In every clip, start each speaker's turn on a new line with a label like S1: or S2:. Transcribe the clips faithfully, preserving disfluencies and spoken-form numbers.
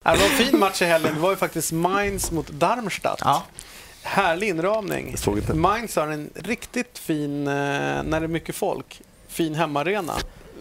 S1: Det var en fin match i helgen. Det var ju faktiskt Mainz mot Darmstadt.
S2: Ja.
S1: Härlig inramning. Mainz har en riktigt fin, när det är mycket folk, fin hemmaarena.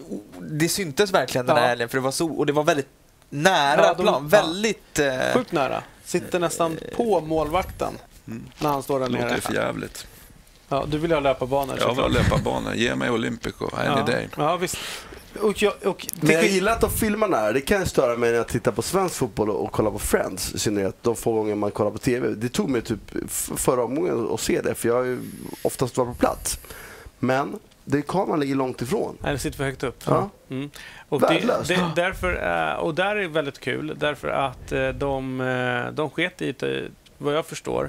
S2: Det syntes verkligen den här
S1: Ja.
S2: helgen, för det var så, och det var väldigt nära
S1: Ja, de-
S2: plan. Väldigt... eh,
S1: Sjukt nära. Sitter nästan på målvakten
S3: Mm.
S1: när han står där
S3: Det låter
S1: nere.
S3: för jävligt.
S1: Ja, du vill ha löparbanor.
S3: Jag vill ha löparbanor. Ge mig Olympico. Any
S1: ja.
S3: day.
S1: Ja, visst. Och jag, och
S4: Men jag gillar att de filmar när. Det kan störa mig när jag tittar på svensk fotboll och kollar på Friends. I synnerhet de få gånger man kollar på tv. Det tog mig typ förra omgången att se det. För jag har ju oftast varit på plats. Men det kameran ligger långt ifrån.
S1: Nej, det sitter för högt upp.
S4: Ja.
S1: Mm. Och, det,
S4: Värdelöst.
S1: det, därför, eh, och där är det väldigt kul. Därför att eh, de, eh, de sket i, eh, vad jag förstår,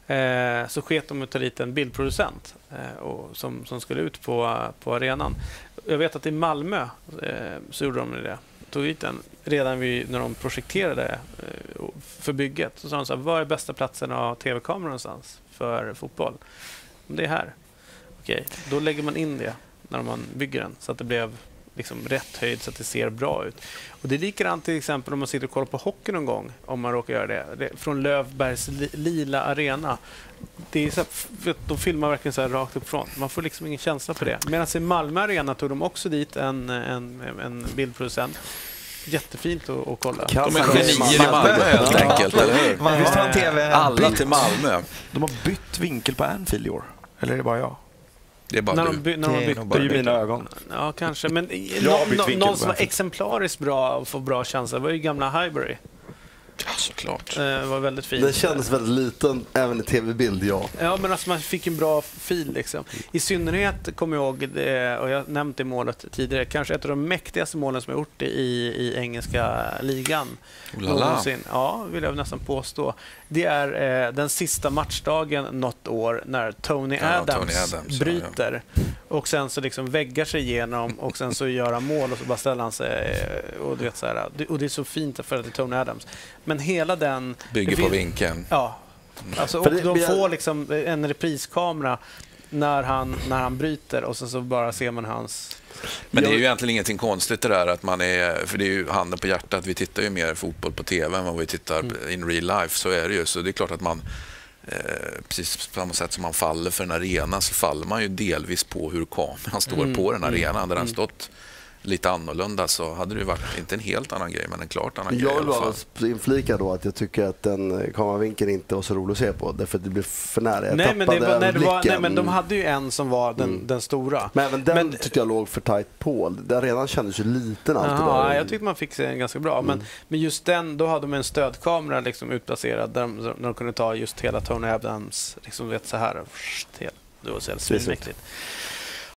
S1: eh, så sket de att ta dit en bildproducent eh, och, som, som skulle ut på, på arenan. Jag vet att i Malmö eh, så gjorde de det. Tog hit den redan vid, när de projekterade eh, för bygget. Så sa de så här, vad är bästa platsen att ha tv-kameror någonstans för fotboll? Det är här. Okej, då lägger man in det när man bygger den så att det blev liksom rätt höjd så att det ser bra ut. Och det är likadant till exempel om man sitter och kollar på hockey någon gång, om man råkar göra det, det från Lövbergs li, lila arena. Det är så här, de filmar verkligen så här rakt uppifrån. Man får liksom ingen känsla på det. Medan i Malmö arena tog de också dit en, en, en bildproducent. Jättefint att, att kolla.
S3: De är genier i Malmö helt enkelt, eller hur?
S2: Visst har en TV
S3: Alla till Malmö.
S5: De har bytt vinkel på Anfield i år. Eller är det bara jag?
S3: Det är bara
S1: när
S3: du.
S1: de, by, när de
S2: Det är
S1: bytt,
S2: nog
S5: Det är ju mina ögon.
S1: Ja, kanske. Men
S5: Jag har
S1: no,
S5: bytt
S1: no,
S5: vinkel
S1: någon
S5: på
S1: som var
S5: Anfield.
S1: exemplariskt bra och får bra känsla var ju gamla Highbury.
S3: Ja, såklart.
S1: Eh, var väldigt fin.
S4: Den kändes väldigt liten även i tv-bild, ja.
S1: Ja, men alltså man fick en bra fil liksom. I synnerhet kommer jag ihåg det, och jag har nämnt det målet tidigare, kanske ett av de mäktigaste målen som jag gjort i, i engelska ligan. Någonsin. Ja, vill jag nästan påstå. Det är eh, den sista matchdagen något år när Tony
S3: Ja,
S1: Adams,
S3: Tony Adams,
S1: bryter och sen så liksom väggar sig igenom och sen så gör han mål och så bara ställer han sig eh, och du vet så här, och det är så fint för att det är Tony Adams. Men hela den
S3: Bygger
S1: det
S3: på
S1: fin-
S3: vinkeln.
S1: Ja. Alltså,
S4: För
S1: och
S4: det-
S1: de
S4: jag-
S1: får liksom en repriskamera när han, när han bryter och sen så bara ser man hans...
S3: Men det är ju egentligen ingenting konstigt det där att man är, för det är ju handen på hjärtat, vi tittar ju mer fotboll på tv än vad vi tittar
S1: Mm.
S3: in real life, så är det ju. Så det är klart att man, eh, precis på samma sätt som man faller för en arena, så faller man ju delvis på hur kameran står
S1: Mm.
S3: på den arenan. Där den
S1: Mm.
S3: stått lite annorlunda så hade det ju varit, inte en helt annan grej, men en klart annan grej
S4: Jag
S3: i
S4: vill
S3: alla
S4: bara
S3: fall.
S4: inflika då att jag tycker att den kameravinkeln inte var så rolig att se på. Därför att det blev för nära. Jag
S1: Nej men, det
S4: tappade
S1: var, nej, det var,
S4: blicken.
S1: nej, men de hade ju en som var den,
S4: Mm.
S1: den stora.
S4: Men även den
S1: Men-
S4: tyckte jag låg för tajt på. Den redan kändes ju liten alltid.
S1: Jaha,
S4: där.
S1: jag tyckte man fick se den ganska bra. Men, men just den, då hade de en stödkamera liksom utplacerad där de, där de kunde ta just hela Tony Adams, liksom vet så här. Det var så jävla svinmäktigt.